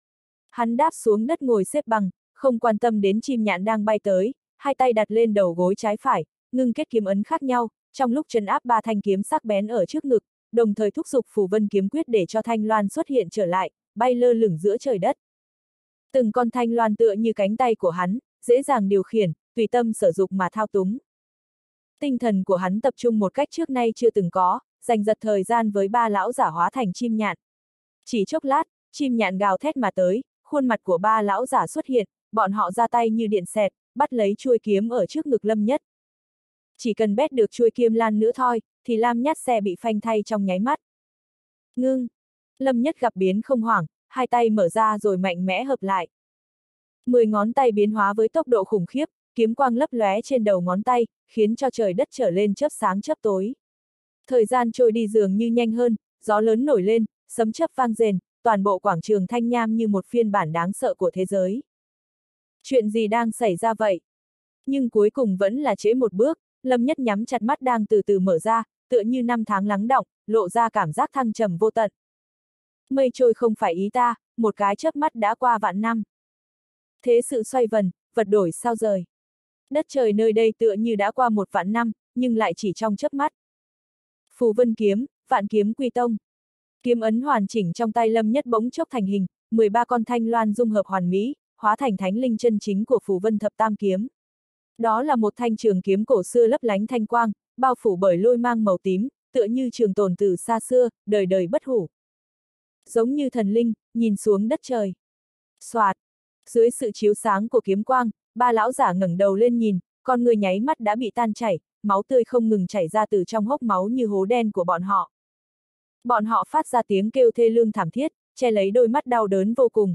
Hắn đáp xuống đất ngồi xếp bằng, không quan tâm đến chim nhạn đang bay tới, hai tay đặt lên đầu gối trái phải, ngưng kết kiếm ấn khác nhau, trong lúc trấn áp ba thanh kiếm sắc bén ở trước ngực, đồng thời thúc giục phù vân kiếm quyết để cho thanh loan xuất hiện trở lại, bay lơ lửng giữa trời đất. Từng con thanh loan tựa như cánh tay của hắn, dễ dàng điều khiển, tùy tâm sử dụng mà thao túng. Tinh thần của hắn tập trung một cách trước nay chưa từng có, dành giật thời gian với ba lão giả hóa thành chim nhạn. Chỉ chốc lát, chim nhạn gào thét mà tới, khuôn mặt của ba lão giả xuất hiện, bọn họ ra tay như điện xẹt, bắt lấy chuôi kiếm ở trước ngực Lâm Nhất. Chỉ cần bét được chuôi kiếm lan nữa thôi, thì Lam Nhát xe bị phanh thay trong nháy mắt. Ngưng! Lâm Nhất gặp biến không hoảng, hai tay mở ra rồi mạnh mẽ hợp lại. 10 ngón tay biến hóa với tốc độ khủng khiếp, kiếm quang lấp lóe trên đầu ngón tay, khiến cho trời đất trở lên chớp sáng chớp tối. Thời gian trôi đi dường như nhanh hơn, gió lớn nổi lên, sấm chớp vang rền, toàn bộ quảng trường Thanh Nham như một phiên bản đáng sợ của thế giới. Chuyện gì đang xảy ra vậy? Nhưng cuối cùng vẫn là trễ một bước, Lâm Nhất nhắm chặt mắt đang từ từ mở ra, tựa như năm tháng lắng đọng, lộ ra cảm giác thăng trầm vô tận. Mây trôi không phải ý ta, một cái chớp mắt đã qua vạn năm. Thế sự xoay vần, vật đổi sao rời. Đất trời nơi đây tựa như đã qua một vạn năm, nhưng lại chỉ trong chớp mắt. Phù Vân kiếm, Vạn kiếm quy tông. Kiếm ấn hoàn chỉnh trong tay Lâm Nhất bỗng chốc thành hình, 13 con thanh loan dung hợp hoàn mỹ, hóa thành thánh linh chân chính của Phù Vân thập tam kiếm. Đó là một thanh trường kiếm cổ xưa lấp lánh thanh quang, bao phủ bởi lôi mang màu tím, tựa như trường tồn từ xa xưa, đời đời bất hủ. Giống như thần linh, nhìn xuống đất trời. Soạt, dưới sự chiếu sáng của kiếm quang, ba lão giả ngẩng đầu lên nhìn, con người nháy mắt đã bị tan chảy, máu tươi không ngừng chảy ra từ trong hốc máu như hố đen của bọn họ. Bọn họ phát ra tiếng kêu thê lương thảm thiết, che lấy đôi mắt đau đớn vô cùng.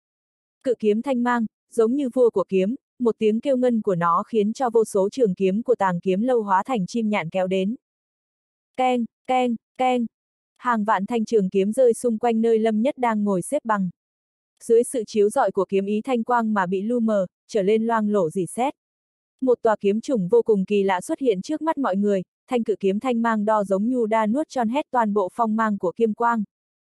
Cự kiếm thanh mang, giống như vua của kiếm, một tiếng kêu ngân của nó khiến cho vô số trường kiếm của Tàng Kiếm Lâu hóa thành chim nhạn kéo đến. Keng, keng, keng. Hàng vạn thanh trường kiếm rơi xung quanh nơi Lâm Nhất đang ngồi xếp bằng. Dưới sự chiếu rọi của kiếm ý thanh quang mà bị lu mờ, trở lên loang lổ rỉ sét. Một tòa kiếm chủng vô cùng kỳ lạ xuất hiện trước mắt mọi người, thanh cự kiếm thanh mang đo giống nhu đa nuốt tròn hết toàn bộ phong mang của kiếm quang.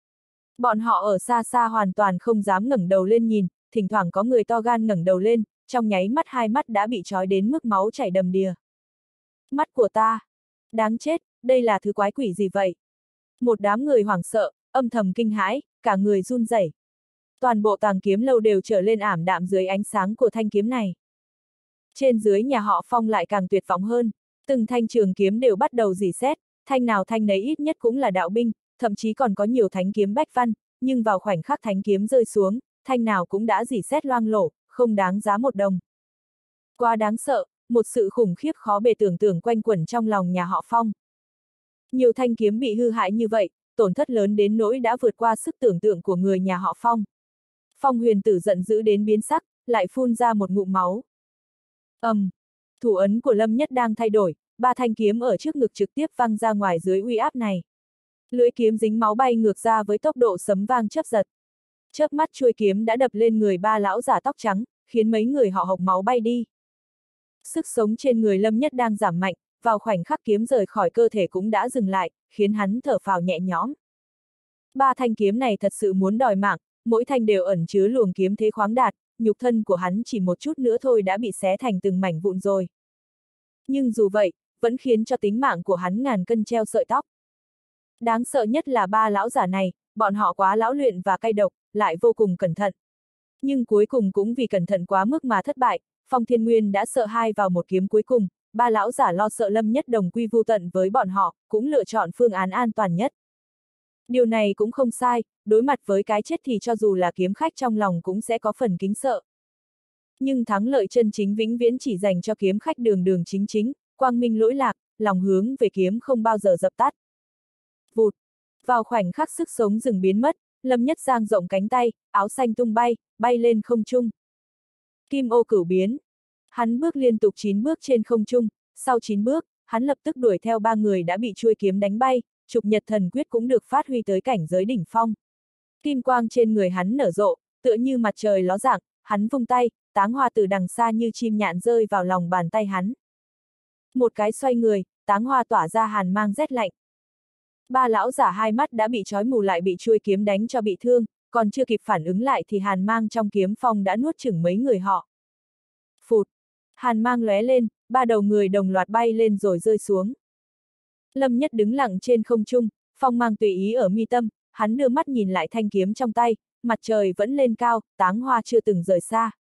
Bọn họ ở xa xa hoàn toàn không dám ngẩng đầu lên nhìn, thỉnh thoảng có người to gan ngẩng đầu lên, trong nháy mắt hai mắt đã bị trói đến mức máu chảy đầm đìa. Mắt của ta! Đáng chết, đây là thứ quái quỷ gì vậy? Một đám người hoảng sợ, âm thầm kinh hãi, cả người run rẩy. Toàn bộ Tàng Kiếm Lâu đều trở lên ảm đạm dưới ánh sáng của thanh kiếm này. Trên dưới nhà họ Phong lại càng tuyệt vọng hơn, từng thanh trường kiếm đều bắt đầu rỉ sét, thanh nào thanh nấy ít nhất cũng là đạo binh, thậm chí còn có nhiều thánh kiếm bách văn, nhưng vào khoảnh khắc thánh kiếm rơi xuống, thanh nào cũng đã rỉ sét loang lổ, không đáng giá một đồng. Quá đáng sợ, một sự khủng khiếp khó bề tưởng tượng quanh quẩn trong lòng nhà họ Phong. Nhiều thanh kiếm bị hư hại như vậy, tổn thất lớn đến nỗi đã vượt qua sức tưởng tượng của người nhà họ Phong. Phong Huyền Tử giận dữ đến biến sắc, lại phun ra một ngụm máu. Thủ ấn của Lâm Nhất đang thay đổi, ba thanh kiếm ở trước ngực trực tiếp văng ra ngoài dưới uy áp này. Lưỡi kiếm dính máu bay ngược ra với tốc độ sấm vang chớp giật. Chớp mắt chuôi kiếm đã đập lên người ba lão giả tóc trắng, khiến mấy người họ hộc máu bay đi. Sức sống trên người Lâm Nhất đang giảm mạnh, vào khoảnh khắc kiếm rời khỏi cơ thể cũng đã dừng lại, khiến hắn thở phào nhẹ nhõm. Ba thanh kiếm này thật sự muốn đòi mạng, mỗi thanh đều ẩn chứa luồng kiếm thế khoáng đạt, nhục thân của hắn chỉ một chút nữa thôi đã bị xé thành từng mảnh vụn rồi. Nhưng dù vậy, vẫn khiến cho tính mạng của hắn ngàn cân treo sợi tóc. Đáng sợ nhất là ba lão giả này, bọn họ quá lão luyện và cay độc, lại vô cùng cẩn thận. Nhưng cuối cùng cũng vì cẩn thận quá mức mà thất bại, Phong Thiên Nguyên đã sợ hai vào một kiếm cuối cùng, ba lão giả lo sợ Lâm Nhất đồng quy vu tận với bọn họ, cũng lựa chọn phương án an toàn nhất. Điều này cũng không sai, đối mặt với cái chết thì cho dù là kiếm khách trong lòng cũng sẽ có phần kính sợ. Nhưng thắng lợi chân chính vĩnh viễn chỉ dành cho kiếm khách đường đường chính chính, quang minh lỗi lạc, lòng hướng về kiếm không bao giờ dập tắt. Vụt! Vào khoảnh khắc sức sống dừng biến mất, Lâm Nhất dang rộng cánh tay, áo xanh tung bay, bay lên không trung. Kim ô cửu biến. Hắn bước liên tục 9 bước trên không trung, sau 9 bước, hắn lập tức đuổi theo ba người đã bị chuôi kiếm đánh bay, Trục Nhật Thần Quyết cũng được phát huy tới cảnh giới đỉnh phong. Kim quang trên người hắn nở rộ, tựa như mặt trời ló dạng, hắn vung tay, táng hoa từ đằng xa như chim nhạn rơi vào lòng bàn tay hắn. Một cái xoay người, táng hoa tỏa ra hàn mang rét lạnh. Ba lão giả hai mắt đã bị trói mù lại bị chuôi kiếm đánh cho bị thương, còn chưa kịp phản ứng lại thì hàn mang trong kiếm phong đã nuốt chửng mấy người họ. Phụt! Hàn mang lóe lên, ba đầu người đồng loạt bay lên rồi rơi xuống. Lâm Nhất đứng lặng trên không trung, phong mang tùy ý ở mi tâm, hắn đưa mắt nhìn lại thanh kiếm trong tay, mặt trời vẫn lên cao, táng hoa chưa từng rời xa.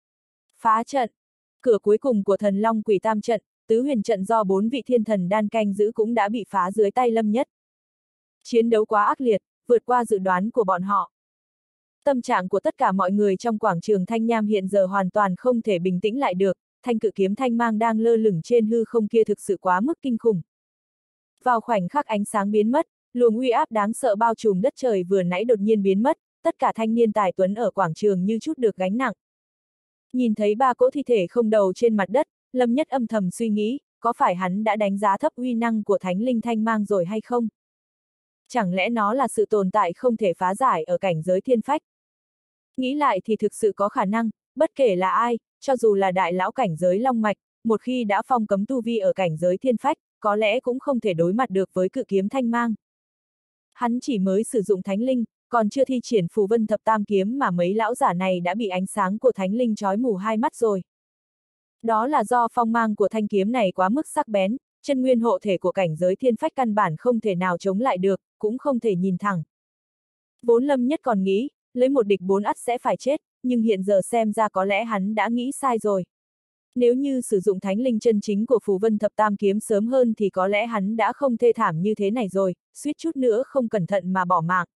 Phá trận! Cửa cuối cùng của Thần Long Quỷ Tam trận, tứ huyền trận do 4 vị thiên thần đan canh giữ cũng đã bị phá dưới tay Lâm Nhất. Chiến đấu quá ác liệt, vượt qua dự đoán của bọn họ. Tâm trạng của tất cả mọi người trong quảng trường Thanh Nham hiện giờ hoàn toàn không thể bình tĩnh lại được, thanh cự kiếm thanh mang đang lơ lửng trên hư không kia thực sự quá mức kinh khủng. Vào khoảnh khắc ánh sáng biến mất, luồng uy áp đáng sợ bao trùm đất trời vừa nãy đột nhiên biến mất, tất cả thanh niên tài tuấn ở quảng trường như chút được gánh nặng. Nhìn thấy ba cỗ thi thể không đầu trên mặt đất, Lâm Nhất âm thầm suy nghĩ, có phải hắn đã đánh giá thấp uy năng của thánh linh thanh mang rồi hay không? Chẳng lẽ nó là sự tồn tại không thể phá giải ở cảnh giới thiên phách? Nghĩ lại thì thực sự có khả năng, bất kể là ai, cho dù là đại lão cảnh giới long mạch, một khi đã phong cấm tu vi ở cảnh giới thiên phách, có lẽ cũng không thể đối mặt được với cự kiếm thanh mang. Hắn chỉ mới sử dụng thánh linh, còn chưa thi triển phù vân thập tam kiếm mà mấy lão giả này đã bị ánh sáng của thánh linh chói mù hai mắt rồi. Đó là do phong mang của thanh kiếm này quá mức sắc bén, chân nguyên hộ thể của cảnh giới thiên phách căn bản không thể nào chống lại được, cũng không thể nhìn thẳng. Vốn Lâm Nhất còn nghĩ, lấy một địch bốn ắt sẽ phải chết, nhưng hiện giờ xem ra có lẽ hắn đã nghĩ sai rồi. Nếu như sử dụng thánh linh chân chính của phù vân thập tam kiếm sớm hơn thì có lẽ hắn đã không thê thảm như thế này rồi, suýt chút nữa không cẩn thận mà bỏ mạng.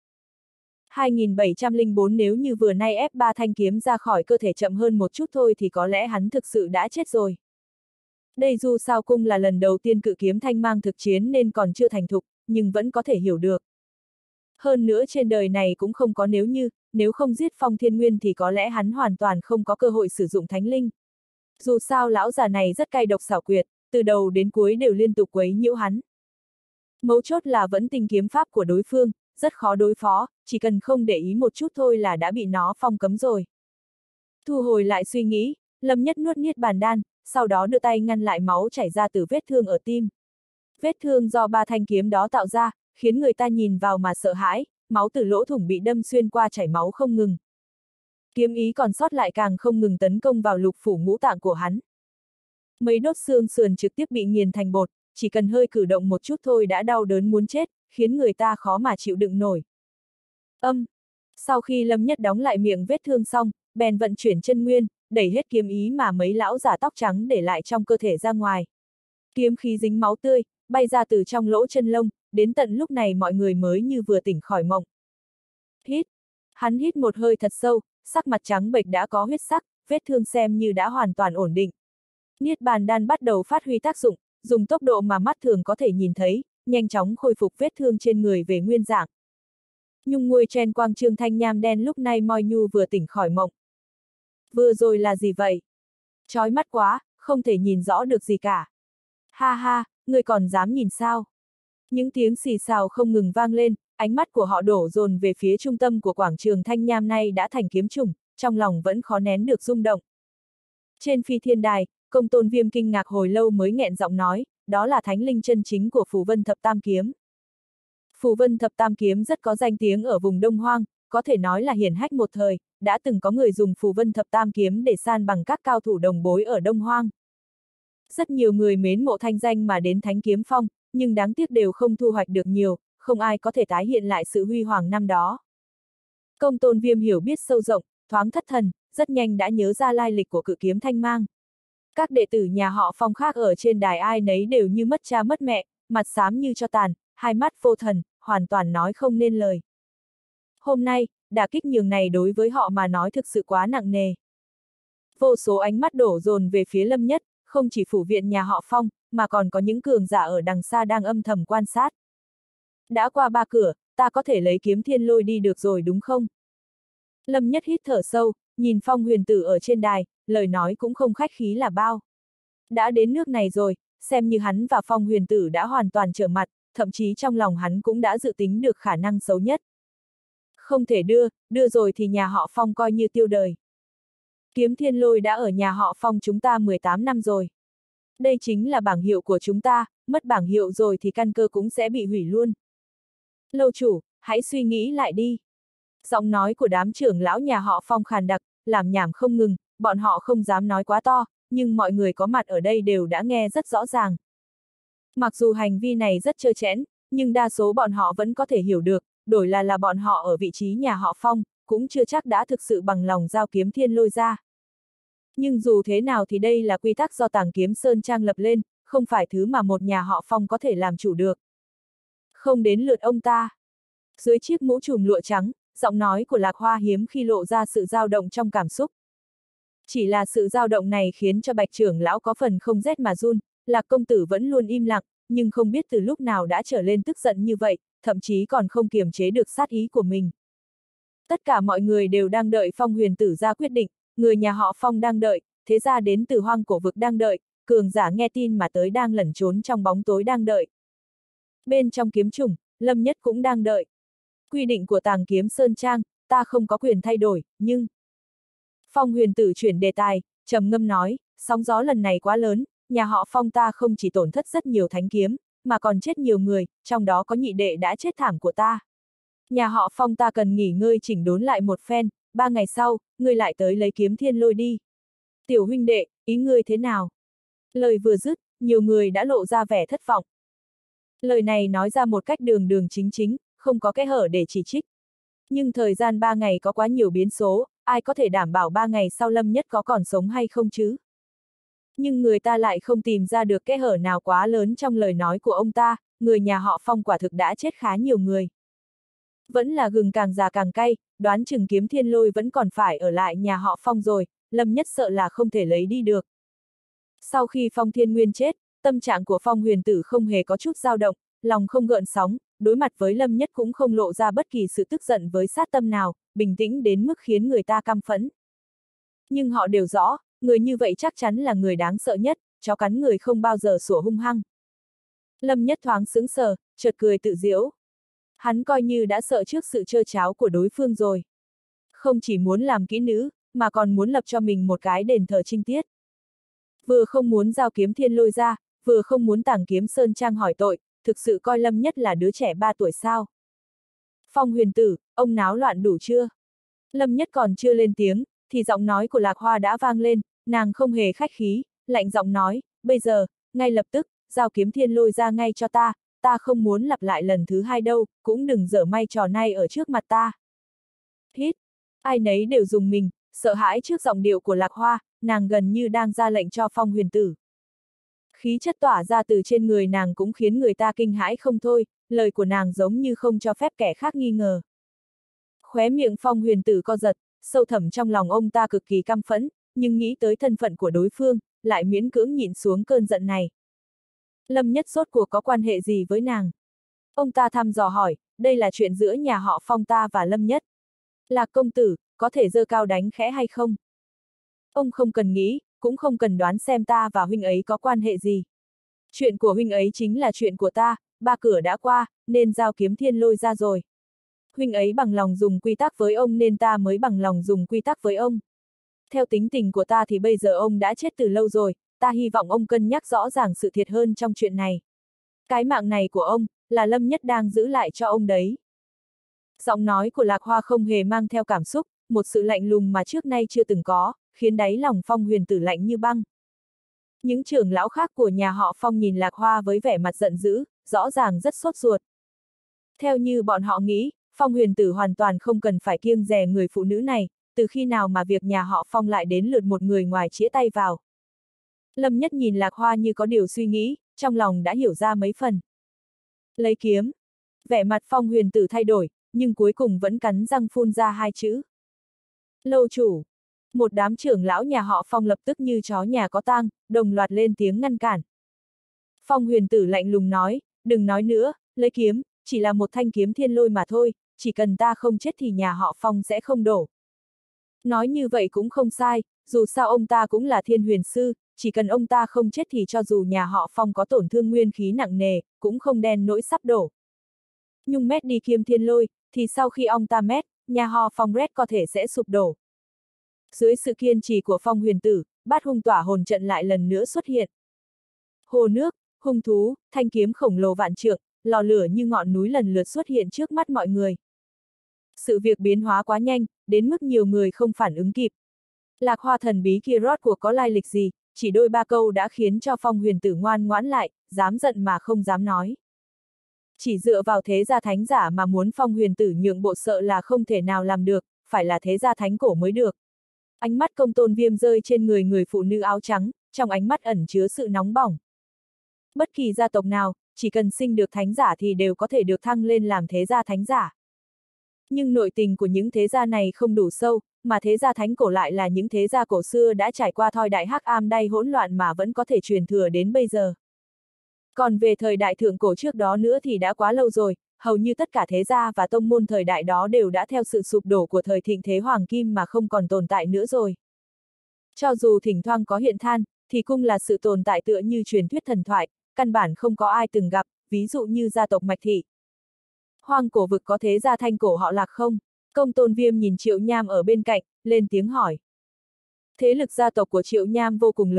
2704 nếu như vừa nay ép 3 thanh kiếm ra khỏi cơ thể chậm hơn một chút thôi thì có lẽ hắn thực sự đã chết rồi. Đây dù sao cũng là lần đầu tiên cự kiếm thanh mang thực chiến nên còn chưa thành thục, nhưng vẫn có thể hiểu được. Hơn nữa trên đời này cũng không có nếu không giết Phong Thiên Nguyên thì có lẽ hắn hoàn toàn không có cơ hội sử dụng thánh linh. Dù sao lão già này rất cay độc xảo quyệt, từ đầu đến cuối đều liên tục quấy nhiễu hắn. Mấu chốt là vẫn tinh kiếm pháp của đối phương, rất khó đối phó, chỉ cần không để ý một chút thôi là đã bị nó phong cấm rồi. Thu hồi lại suy nghĩ, Lâm Nhất nuốt niết bàn đan, sau đó đưa tay ngăn lại máu chảy ra từ vết thương ở tim. Vết thương do 3 thanh kiếm đó tạo ra, khiến người ta nhìn vào mà sợ hãi, máu từ lỗ thủng bị đâm xuyên qua chảy máu không ngừng. Kiếm ý còn sót lại càng không ngừng tấn công vào lục phủ ngũ tạng của hắn. Mấy đốt xương sườn trực tiếp bị nghiền thành bột, chỉ cần hơi cử động một chút thôi đã đau đớn muốn chết, khiến người ta khó mà chịu đựng nổi. Sau khi Lâm Nhất đóng lại miệng vết thương xong, bèn vận chuyển chân nguyên, đẩy hết kiếm ý mà mấy lão giả tóc trắng để lại trong cơ thể ra ngoài. Kiếm khí dính máu tươi, bay ra từ trong lỗ chân lông, đến tận lúc này mọi người mới như vừa tỉnh khỏi mộng. Hắn hít một hơi thật sâu, sắc mặt trắng bệch đã có huyết sắc, vết thương xem như đã hoàn toàn ổn định. Niết bàn đan bắt đầu phát huy tác dụng, dùng tốc độ mà mắt thường có thể nhìn thấy, nhanh chóng khôi phục vết thương trên người về nguyên dạng. Nhung nguôi chen quang trương thanh nham đen lúc này moi nhu vừa tỉnh khỏi mộng. Vừa rồi là gì vậy? Chói mắt quá, không thể nhìn rõ được gì cả. Ha ha, người còn dám nhìn sao? Những tiếng xì xào không ngừng vang lên, ánh mắt của họ đổ dồn về phía trung tâm của quảng trường thanh nham nay đã thành kiếm trùng, trong lòng vẫn khó nén được rung động. Trên phi thiên đài, Công Tôn Viêm kinh ngạc hồi lâu mới nghẹn giọng nói, đó là thánh linh chân chính của Phù Vân Thập Tam Kiếm. Phù Vân Thập Tam Kiếm rất có danh tiếng ở vùng Đông Hoang, có thể nói là hiển hách một thời, đã từng có người dùng Phù Vân Thập Tam Kiếm để san bằng các cao thủ đồng bối ở Đông Hoang. Rất nhiều người mến mộ thanh danh mà đến Thánh Kiếm Phong, nhưng đáng tiếc đều không thu hoạch được nhiều, không ai có thể tái hiện lại sự huy hoàng năm đó. Công Tôn Viêm hiểu biết sâu rộng, thoáng thất thần, rất nhanh đã nhớ ra lai lịch của cự kiếm thanh mang. Các đệ tử nhà họ Phong khác ở trên đài ai nấy đều như mất cha mất mẹ, mặt xám như tro tàn, hai mắt vô thần, hoàn toàn nói không nên lời. Hôm nay, đả kích nhường này đối với họ mà nói thực sự quá nặng nề. Vô số ánh mắt đổ dồn về phía Lâm Nhất, không chỉ phủ viện nhà họ Phong, mà còn có những cường giả ở đằng xa đang âm thầm quan sát. Đã qua 3 cửa, ta có thể lấy kiếm thiên lôi đi được rồi đúng không? Lâm Nhất hít thở sâu, nhìn Phong Huyền Tử ở trên đài, lời nói cũng không khách khí là bao. Đã đến nước này rồi, xem như hắn và Phong Huyền Tử đã hoàn toàn trở mặt, thậm chí trong lòng hắn cũng đã dự tính được khả năng xấu nhất. Không thể đưa rồi thì nhà họ Phong coi như tiêu đời. Kiếm thiên lôi đã ở nhà họ Phong chúng ta 18 năm rồi. Đây chính là bảng hiệu của chúng ta, mất bảng hiệu rồi thì căn cơ cũng sẽ bị hủy luôn. Lâu chủ, hãy suy nghĩ lại đi. Giọng nói của đám trưởng lão nhà họ Phong khàn đặc, làm nhảm không ngừng, bọn họ không dám nói quá to, nhưng mọi người có mặt ở đây đều đã nghe rất rõ ràng. Mặc dù hành vi này rất trơ trẽn, nhưng đa số bọn họ vẫn có thể hiểu được, đổi là bọn họ ở vị trí nhà họ Phong, cũng chưa chắc đã thực sự bằng lòng giao kiếm thiên lôi ra. Nhưng dù thế nào thì đây là quy tắc do Tàng Kiếm Sơn Trang lập lên, không phải thứ mà một nhà họ Phong có thể làm chủ được. Không đến lượt ông ta. Dưới chiếc mũ trùm lụa trắng, giọng nói của Lạc Hoa hiếm khi lộ ra sự dao động trong cảm xúc. Chỉ là sự dao động này khiến cho Bạch trưởng lão có phần không rét mà run, Lạc công tử vẫn luôn im lặng, nhưng không biết từ lúc nào đã trở lên tức giận như vậy, thậm chí còn không kiềm chế được sát ý của mình. Tất cả mọi người đều đang đợi Phong Huyền Tử ra quyết định, người nhà họ Phong đang đợi, thế gia đến từ hoang cổ vực đang đợi, cường giả nghe tin mà tới đang lẩn trốn trong bóng tối đang đợi. Bên trong kiếm trùng, Lâm Nhất cũng đang đợi. Quy định của Tàng Kiếm Sơn Trang, ta không có quyền thay đổi, nhưng... Phong Huyền Tử chuyển đề tài, trầm ngâm nói, sóng gió lần này quá lớn, nhà họ Phong ta không chỉ tổn thất rất nhiều thánh kiếm, mà còn chết nhiều người, trong đó có nhị đệ đã chết thảm của ta. Nhà họ Phong ta cần nghỉ ngơi chỉnh đốn lại một phen, 3 ngày sau, ngươi lại tới lấy kiếm thiên lôi đi. Tiểu huynh đệ, ý ngươi thế nào? Lời vừa dứt, nhiều người đã lộ ra vẻ thất vọng. Lời này nói ra một cách đường đường chính chính, không có kẽ hở để chỉ trích. Nhưng thời gian 3 ngày có quá nhiều biến số, ai có thể đảm bảo 3 ngày sau Lâm Nhất có còn sống hay không chứ? Nhưng người ta lại không tìm ra được kẽ hở nào quá lớn trong lời nói của ông ta, người nhà họ Phong quả thực đã chết khá nhiều người. Vẫn là gừng càng già càng cay, đoán chừng kiếm thiên lôi vẫn còn phải ở lại nhà họ Phong rồi, Lâm Nhất sợ là không thể lấy đi được. Sau khi Phong Thiên Nguyên chết, tâm trạng của Phong Huyền Tử không hề có chút dao động, lòng không gợn sóng, đối mặt với Lâm Nhất cũng không lộ ra bất kỳ sự tức giận với sát tâm nào, bình tĩnh đến mức khiến người ta căm phẫn. Nhưng họ đều rõ, người như vậy chắc chắn là người đáng sợ nhất, chó cắn người không bao giờ sủa hung hăng. Lâm Nhất thoáng sững sờ, chợt cười tự giễu. Hắn coi như đã sợ trước sự trơ tráo của đối phương rồi. Không chỉ muốn làm kỹ nữ, mà còn muốn lập cho mình một cái đền thờ trinh tiết. Vừa không muốn giao kiếm thiên lôi ra, vừa không muốn tàng kiếm sơn trang hỏi tội, thực sự coi Lâm Nhất là đứa trẻ 3 tuổi sao. Phong Huyền Tử, ông náo loạn đủ chưa? Lâm Nhất còn chưa lên tiếng, thì giọng nói của Lạc Hoa đã vang lên, nàng không hề khách khí, lạnh giọng nói, bây giờ, ngay lập tức, giao kiếm thiên lôi ra ngay cho ta không muốn lặp lại lần thứ 2 đâu, cũng đừng dở may trò này ở trước mặt ta. Hít, ai nấy đều dùng mình, sợ hãi trước giọng điệu của Lạc Hoa, nàng gần như đang ra lệnh cho Phong Huyền Tử. Khí chất tỏa ra từ trên người nàng cũng khiến người ta kinh hãi không thôi, lời của nàng giống như không cho phép kẻ khác nghi ngờ. Khóe miệng Phong Huyền Tử co giật, sâu thẳm trong lòng ông ta cực kỳ căm phẫn, nhưng nghĩ tới thân phận của đối phương, lại miễn cưỡng nhịn xuống cơn giận này. Lâm Nhất rốt cuộc có quan hệ gì với nàng? Ông ta thăm dò hỏi, đây là chuyện giữa nhà họ Phong ta và Lâm Nhất. Lạc công tử, có thể giơ cao đánh khẽ hay không? Ông không cần nghĩ, cũng không cần đoán xem ta và huynh ấy có quan hệ gì. Chuyện của huynh ấy chính là chuyện của ta, 3 cửa đã qua, nên giao kiếm thiên lôi ra rồi. Huynh ấy bằng lòng dùng quy tắc với ông nên ta mới bằng lòng dùng quy tắc với ông. Theo tính tình của ta thì bây giờ ông đã chết từ lâu rồi, ta hy vọng ông cân nhắc rõ ràng sự thiệt hơn trong chuyện này. Cái mạng này của ông, là Lâm Nhất đang giữ lại cho ông đấy. Giọng nói của Lạc Hoa không hề mang theo cảm xúc, một sự lạnh lùng mà trước nay chưa từng có, khiến đáy lòng Phong Huyền Tử lạnh như băng. Những trưởng lão khác của nhà họ Phong nhìn Lạc Hoa với vẻ mặt giận dữ, rõ ràng rất sốt ruột. Theo như bọn họ nghĩ, Phong Huyền Tử hoàn toàn không cần phải kiêng dè người phụ nữ này, từ khi nào mà việc nhà họ Phong lại đến lượt một người ngoài chĩa tay vào. Lâm Nhất nhìn Lạc Hoa như có điều suy nghĩ, trong lòng đã hiểu ra mấy phần. Lấy kiếm. Vẻ mặt Phong Huyền Tử thay đổi, nhưng cuối cùng vẫn cắn răng phun ra 2 chữ. Lâu chủ. Một đám trưởng lão nhà họ Phong lập tức như chó nhà có tang, đồng loạt lên tiếng ngăn cản. Phong Huyền Tử lạnh lùng nói, đừng nói nữa, lấy kiếm, chỉ là một thanh kiếm thiên lôi mà thôi, chỉ cần ta không chết thì nhà họ Phong sẽ không đổ. Nói như vậy cũng không sai, dù sao ông ta cũng là thiên huyền sư, chỉ cần ông ta không chết thì cho dù nhà họ Phong có tổn thương nguyên khí nặng nề, cũng không đen nỗi sắp đổ. Nhưng mét đi kiếm thiên lôi, thì sau khi ông ta mét, nhà họ Phong Red có thể sẽ sụp đổ. Dưới sự kiên trì của Phong Huyền Tử, bát hung tỏa hồn trận lại lần nữa xuất hiện. Hồ nước, hung thú, thanh kiếm khổng lồ vạn trượng, lò lửa như ngọn núi lần lượt xuất hiện trước mắt mọi người. Sự việc biến hóa quá nhanh, đến mức nhiều người không phản ứng kịp. Lạc Hoa thần bí kia rốt cuộc có lai lịch gì, chỉ đôi 3 câu đã khiến cho Phong Huyền Tử ngoan ngoãn lại, dám giận mà không dám nói. Chỉ dựa vào thế gia thánh giả mà muốn Phong Huyền Tử nhượng bộ sợ là không thể nào làm được, phải là thế gia thánh cổ mới được. Ánh mắt Công Tôn Viêm rơi trên người người phụ nữ áo trắng, trong ánh mắt ẩn chứa sự nóng bỏng. Bất kỳ gia tộc nào, chỉ cần sinh được thánh giả thì đều có thể được thăng lên làm thế gia thánh giả. Nhưng nội tình của những thế gia này không đủ sâu, mà thế gia thánh cổ lại là những thế gia cổ xưa đã trải qua thoi đại hắc am đay hỗn loạn mà vẫn có thể truyền thừa đến bây giờ. Còn về thời đại thượng cổ trước đó nữa thì đã quá lâu rồi, hầu như tất cả thế gia và tông môn thời đại đó đều đã theo sự sụp đổ của thời thịnh thế hoàng kim mà không còn tồn tại nữa rồi. Cho dù thỉnh thoảng có hiện than, thì cũng là sự tồn tại tựa như truyền thuyết thần thoại, căn bản không có ai từng gặp, ví dụ như gia tộc Mạch Thị. Hoang cổ vực có thế gia thanh cổ họ Lạc không? Công Tôn Viêm nhìn Triệu Nham ở bên cạnh, lên tiếng hỏi. Thế lực gia tộc của Triệu Nham vô cùng lớn,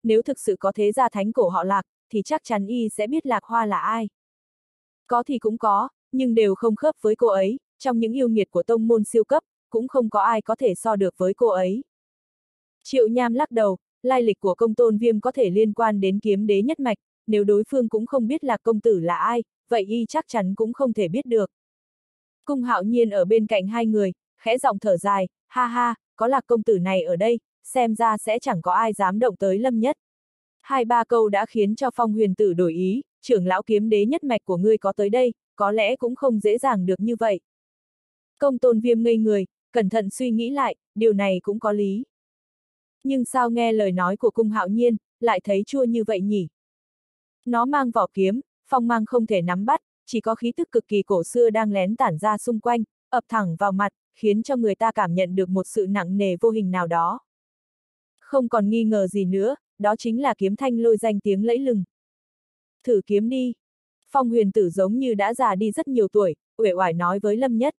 nếu thực sự có thế gia thánh cổ họ Lạc, thì chắc chắn y sẽ biết Lạc Hoa là ai. Có thì cũng có, nhưng đều không khớp với cô ấy, trong những yêu nghiệt của tông môn siêu cấp, cũng không có ai có thể so được với cô ấy. Triệu Nham lắc đầu, lai lịch của Công Tôn Viêm có thể liên quan đến kiếm đế nhất mạch, nếu đối phương cũng không biết Lạc công tử là ai, vậy y chắc chắn cũng không thể biết được. Cung Hạo Nhiên ở bên cạnh hai người, khẽ giọng thở dài, ha ha, có Lạc công tử này ở đây, xem ra sẽ chẳng có ai dám động tới Lâm Nhất. Hai ba câu đã khiến cho Phong Huyền Tử đổi ý, trưởng lão kiếm đế nhất mạch của ngươi có tới đây, có lẽ cũng không dễ dàng được như vậy. Công Tôn Viêm ngây người, cẩn thận suy nghĩ lại, điều này cũng có lý. Nhưng sao nghe lời nói của Cung Hạo Nhiên, lại thấy chua như vậy nhỉ? Nó mang vỏ kiếm, phong mang không thể nắm bắt, chỉ có khí tức cực kỳ cổ xưa đang lén tản ra xung quanh, ập thẳng vào mặt, khiến cho người ta cảm nhận được một sự nặng nề vô hình nào đó. Không còn nghi ngờ gì nữa, đó chính là kiếm thanh lôi danh tiếng lẫy lừng. Thử kiếm đi. Phong Huyền Tử giống như đã già đi rất nhiều tuổi, uể oải nói với Lâm Nhất.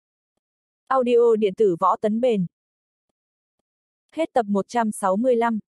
Audio điện tử Võ Tấn Bền. Hết tập 165.